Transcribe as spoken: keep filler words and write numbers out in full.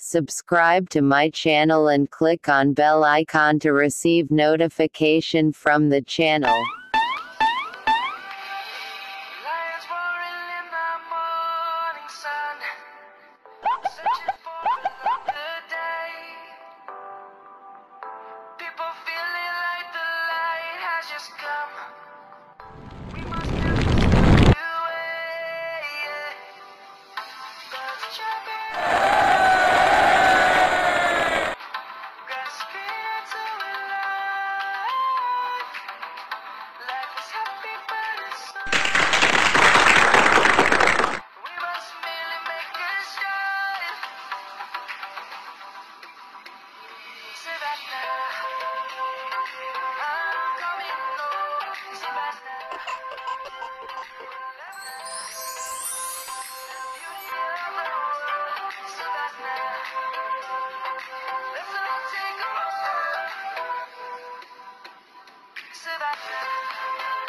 Subscribe to my channel and click on bell icon to receive notification from the channel. Lions roaring in the morning sun, searching for another day. People feeling like the light has just come. We must build this new way. Birds chirping, grasping into life. Life is happy, but it's so. We must merely make a start. Savannah, I'm coming home. Savannah, the beauty of the world. Savannah, let's all take a walk. Savannah.